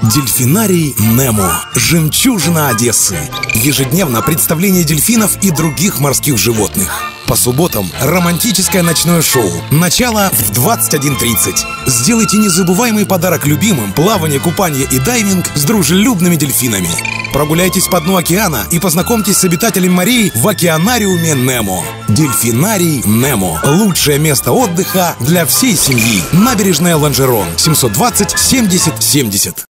Дельфинарий Немо. Жемчужина Одессы. Ежедневно представление дельфинов и других морских животных. По субботам романтическое ночное шоу. Начало в 21:30. Сделайте незабываемый подарок любимым: плавание, купание и дайвинг с дружелюбными дельфинами. Прогуляйтесь по дну океана и познакомьтесь с обитателями морей в океанариуме Немо. Дельфинарий Немо. Лучшее место отдыха для всей семьи. Набережная Ланжерон. 720 70 70.